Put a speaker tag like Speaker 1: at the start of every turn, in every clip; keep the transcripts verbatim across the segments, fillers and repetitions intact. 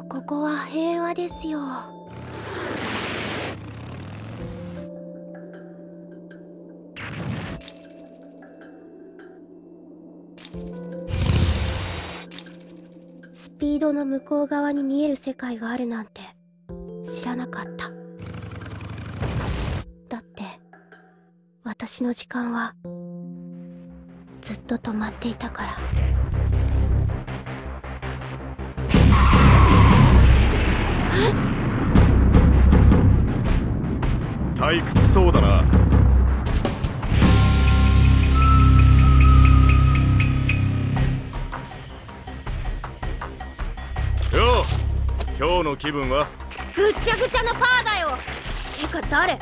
Speaker 1: ここは平和ですよ。スピードの向こう側に見える世界があるなんて知らなかった。だって私の時間はずっと止まっていたから。
Speaker 2: 退屈そうだな。よう、今日の気分は？
Speaker 1: ぐっちゃぐちゃのパーだよ。てか誰？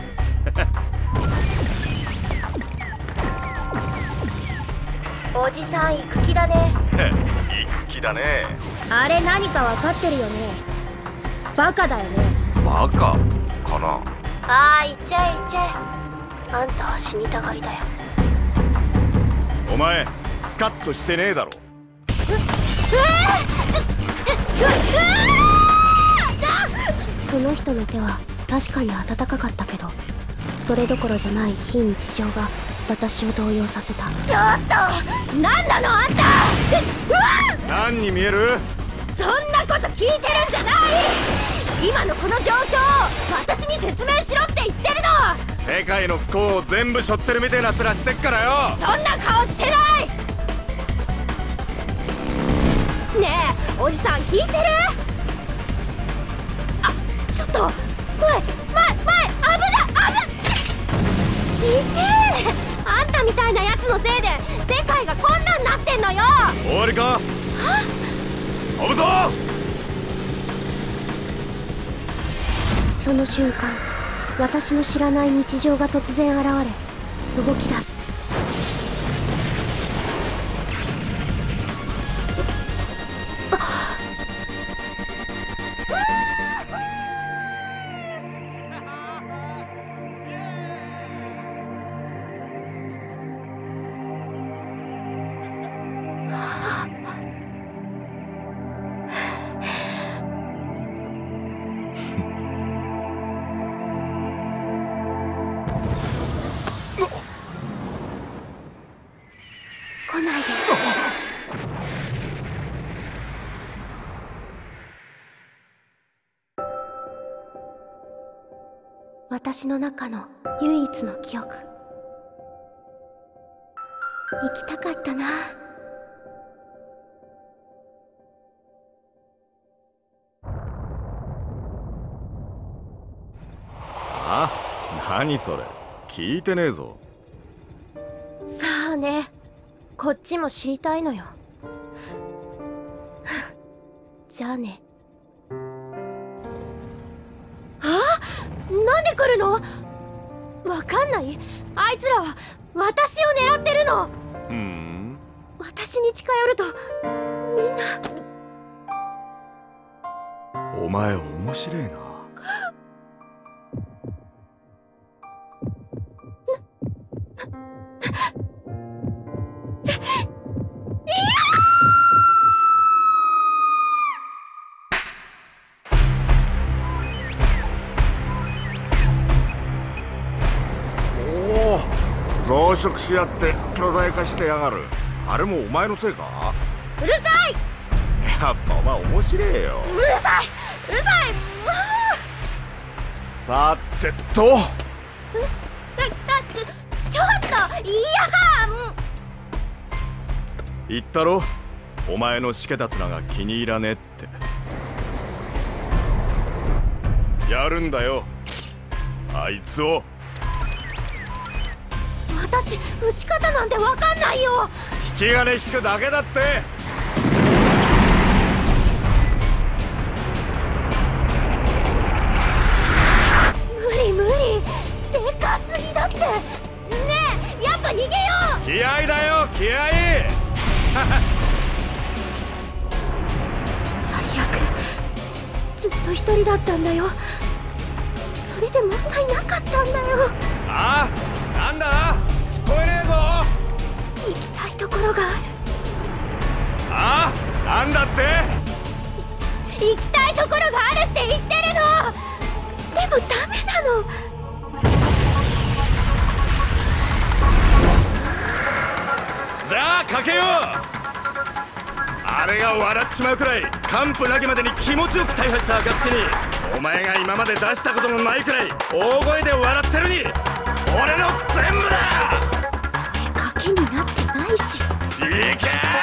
Speaker 1: おじさん行く気だね。
Speaker 2: 行く気だね。
Speaker 1: あれ何か分かってるよね。バカだよね。
Speaker 2: バカかな。
Speaker 1: ああ、行っちゃえ行っちゃえ。あんたは死にたがりだよ。
Speaker 2: お前スカッとしてねえだろ。
Speaker 1: ううえその人の手は確かに温かかったけど、それどころじゃない非日常が私を動揺させた。ちょっと何なのあんた。うわっ、
Speaker 2: 何に見える？
Speaker 1: そんなこと聞いてるんじゃない。今のこの状況を私に説明しろって言ってるの。
Speaker 2: 世界の不幸を全部背負ってるみたいな面してっからよ。
Speaker 1: そんな顔してない。ねえおじさん聞いてる？あ、ちょっと前前前危ない危ない。聞いて、あんたみたいなやつのせいで世界がこんなんなってんのよ。
Speaker 2: 終わりか？飛ぶぞ！
Speaker 1: その瞬間、私の知らない日常が突然現れ、動き出す。来ないで。私の中の唯一の記憶。行きたかったな。
Speaker 2: あ？何それ？聞いてねえぞ。
Speaker 1: さあね、こっちも知りたいのよ。じゃあね。あ？なんで来るの？わかんない？あいつらは私を狙ってるの。
Speaker 2: ふん。
Speaker 1: 私に近寄るとみんな。
Speaker 2: お前面白えな。増殖し合って巨大化してやがる。あれもお前のせいか？
Speaker 1: うるさい。
Speaker 2: やっぱお前面白えよ。
Speaker 1: うるさい、うるさい。
Speaker 2: さてと。
Speaker 1: うだちょっといや
Speaker 2: 言ったろ、お前のしけた面が気に入らねえって。やるんだよ、あいつを。
Speaker 1: 私、打ち方なんてわかんないよ。
Speaker 2: 引き金引くだけだって。
Speaker 1: 無理無理、でかすぎだって。ねえ、やっぱ逃げよう。
Speaker 2: 気合だよ、気合。
Speaker 1: 最悪、ずっと一人だったんだよ。それで問題なかったんだよ。
Speaker 2: ああ、なんだ、聞こえねえぞ。
Speaker 1: 行きたいところがある。
Speaker 2: ああ、なんだって。
Speaker 1: 行きたいところがあるって言ってるの。でもダメなの。
Speaker 2: じゃあかけよう。あれが笑っちまうくらい完膚なきまでに気持ちよく大破した暁に、お前が今まで出したことのないくらい大声で笑ってるに俺の全部だ。
Speaker 1: それ賭けになってないし。
Speaker 2: いけー。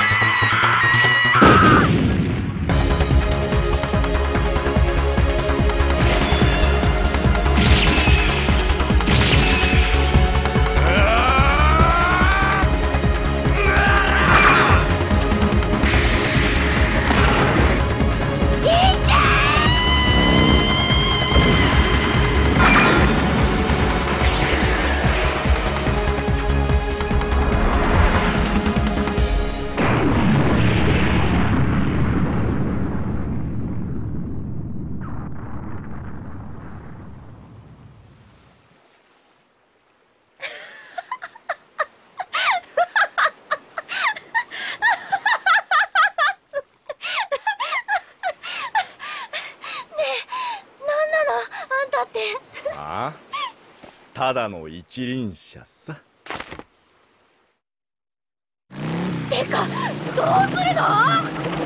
Speaker 2: ああ、ただの一輪車さ。
Speaker 1: てかどうするの？